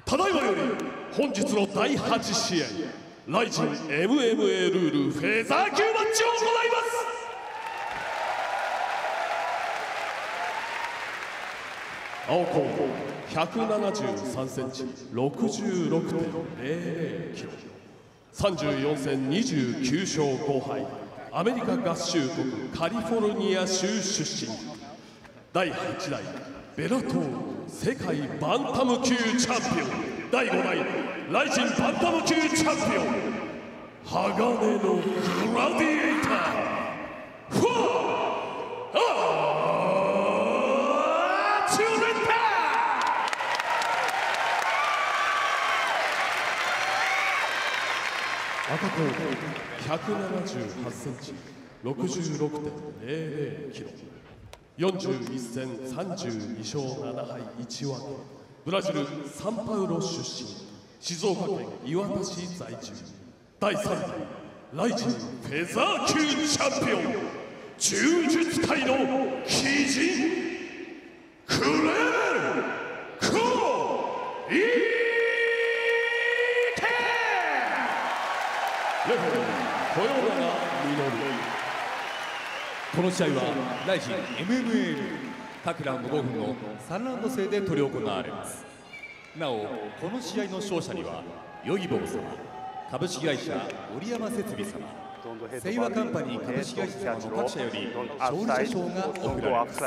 ただいまより本日の第8試合ライジン MMA ルールフェザー級マッチを行います。青コーナー173センチ 66.00 キロ34戦29勝5敗アメリカ合衆国カリフォルニア州出身第8代ベラトール世界バンタム級チャンピオン第5代ライジンバンタム級チャンピオン鋼のグラディエーターフォーチューレンター赤コーナー178センチ 66.00 キロ41戦32勝7敗1分けブラジルサンパウロ出身静岡県磐田市在住第3代ライジンフェザー級チャンピオン柔術界の鬼人クレーコイケレフェリー豊永実。 この試合はライジン MMA 各ラウンド5分の3ラウンド制で執り行われます。なおこの試合の勝者にはヨギボー様、株式会社織山設備様、セイワカンパニー株式会社様の各社より勝利者賞が贈られます。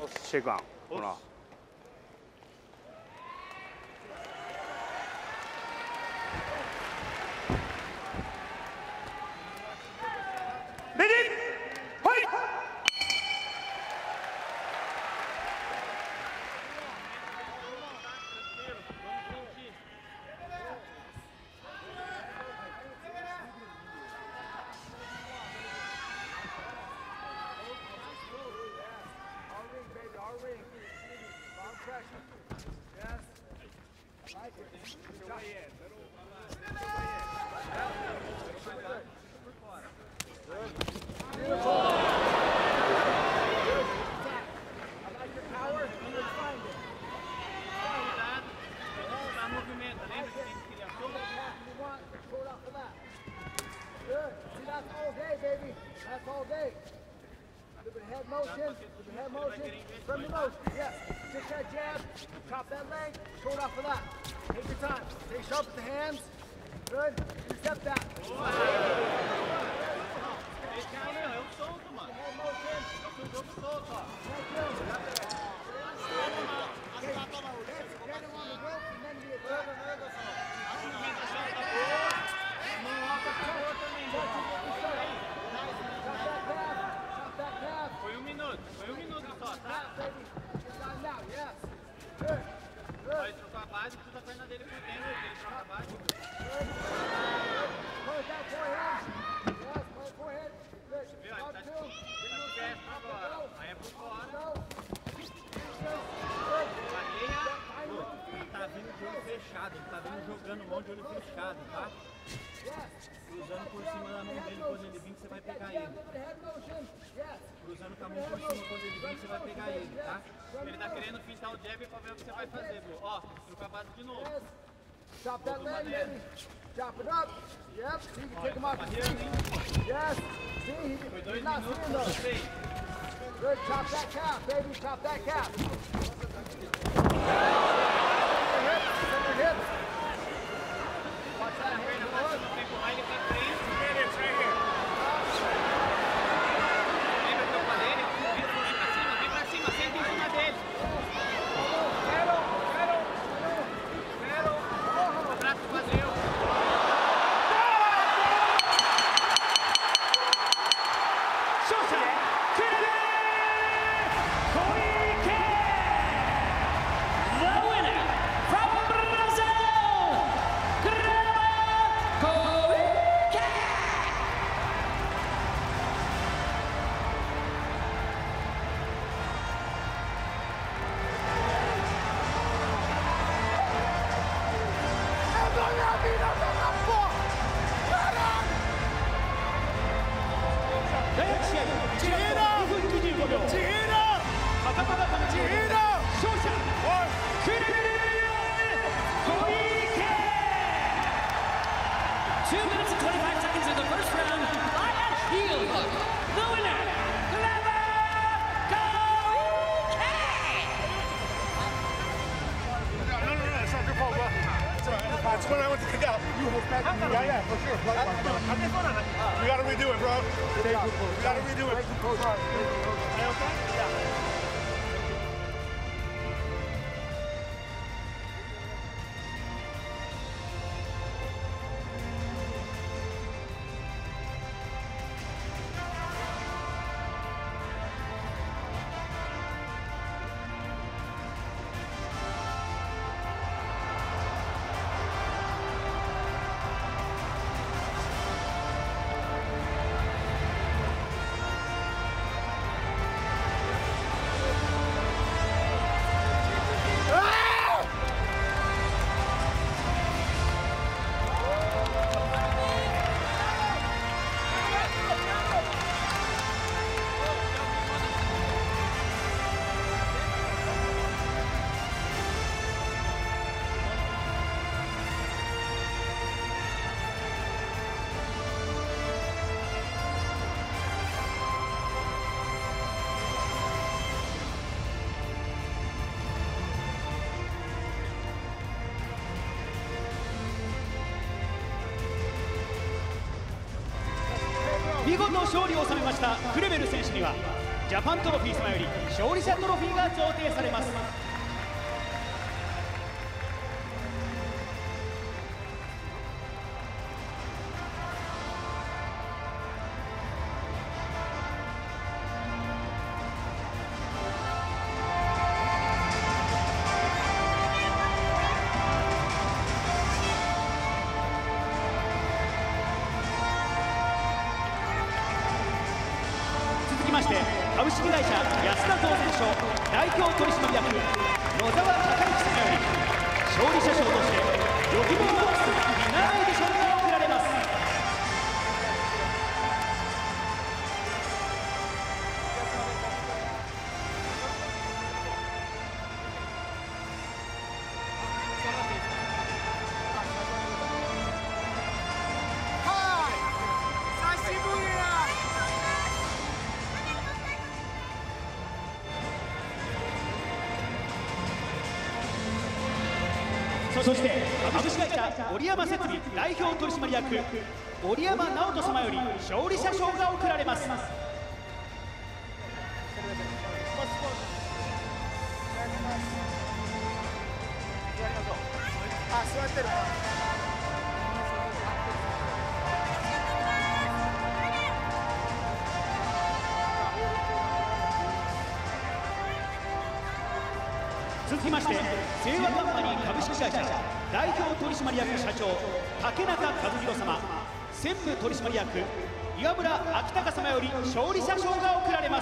Chop that leg, baby. Chop it up. Yep. See, you can take him off his feet. Yes. See, he's not seeing those. Good. Chop that calf, baby. Chop that calf. Center hips. Watch that hand, Lord. the winner, Clever Koike! No, it's not your fault, bro. It's when I went to kick out. You respect me. Yeah, for sure. We gotta redo it, bro. We gotta redo it. Okay? Yeah. 見事勝利を収めましたクレベル選手にはジャパントロフィー様より勝利者トロフィーが贈呈されます。続きまして株式会社安田造船所代表取締役野沢隆之様より勝利者賞としてヨギボーマックスディナーエディションが贈られます。そして株式会社織山設備代表取締役織山直人様より勝利者賞が贈られます。続きまして清和カンパニー株式会社代表取締役社長竹中和弘様、専務取締役岩村昭隆様より勝利者賞が贈られます。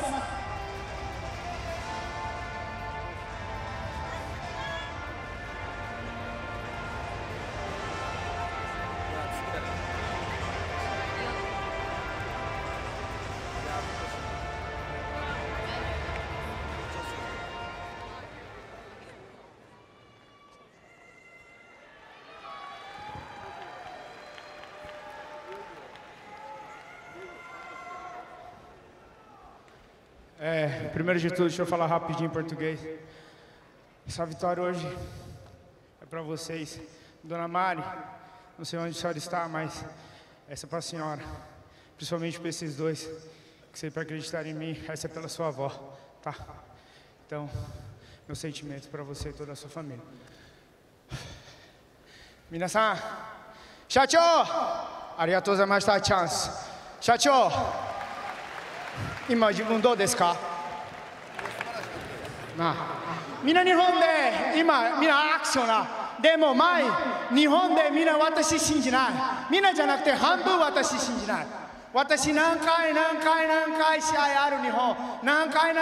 Primeiro de tudo, deixa eu falar rapidinho em português. Essa vitória hoje é para vocês. Dona Mari, não sei onde a senhora está, mas essa é para a senhora. Principalmente para esses dois, que sempre acreditaram em mim. Essa é pela sua avó, tá? Então, meu sentimento para você e toda a sua família. Minasan, 社長ありがとうございました、チャンス。社長今自分どうですか？みんな日本で今みんなアクションな。でも前日本でみんな私信じない。みんなじゃなくて半分私信じない。私何回試合ある日本。何回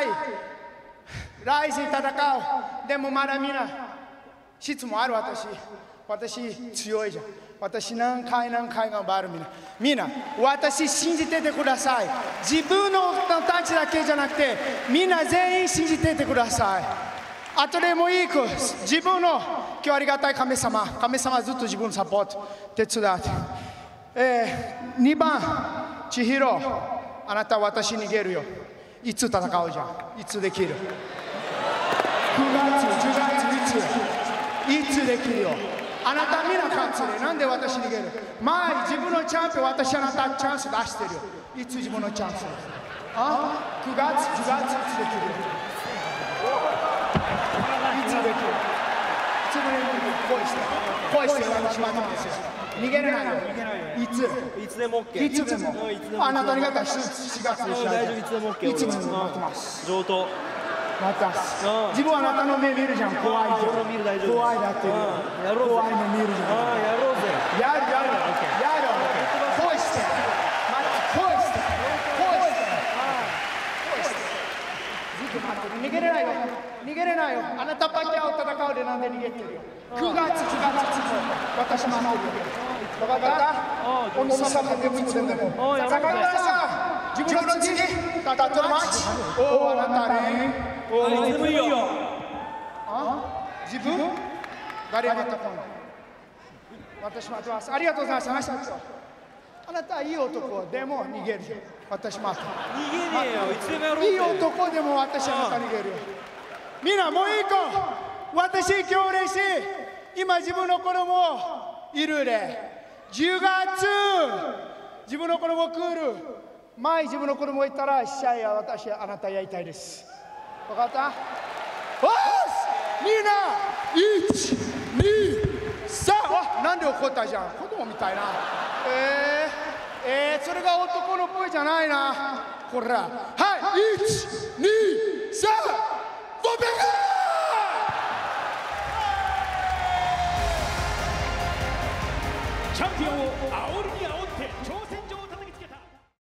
ライズに戦う。でもまだみんな質問ある私強いじゃん。私何回頑張るみんな私信じててください。自分のたちだけじゃなくてみんな全員信じててください。後でもいいく自分の今日ありがたい神様ずっと自分のサポート手伝って、2番千尋あなた私逃げるよ。いつ戦うじゃん。いつできる。9月、10月、いつできるよ。あなたみんな勝つね。なんで私逃げる。前自分のチャンス、私あなたチャンス出してるよ。いつ自分のチャンス。あ、9月、10月、いつできるよ。いつできる。つぶれに恋して私待ってますよ。逃げれないよ。いつでも OK。いつでも。あなたにが4月でしょ。 大丈夫、いつでも OK。 いつでも待ってます。 上等。 待ってます。自分はあなたの目見るじゃん。怖いじゃん。怖いだってる。怖いの見るじゃん。 やろうぜ。 やる。恋して。恋して。ずっと待ってる。逃げれないよ。逃げれないよ。あなたパキャを戦うでなんで逃げてるよ。9月、私待ってるよ。分かった？おのさまでもいつでも。坂村さん、自分の地にたたとまち。おあなたね。 いつでもいいよ。 自分？誰がまた来ない。私待ってます。ありがとうございます。あなたいい男でも逃げるよ。私待って。 逃げねえよ。いつでもやろうぜ。 いい男でも私あなた逃げるよ。みんなもう一個。私今日嬉しい。今自分の子供いるで。10月自分の子供来る。前自分の子供いたら試合は私あなたやりたいです。分かった？みんな1、2、3。なんで怒ったじゃん。子供みたいな。それが男の声じゃないな。こら。はい、1、2、3、ボベガチャンピオンを煽りに煽って挑戦状を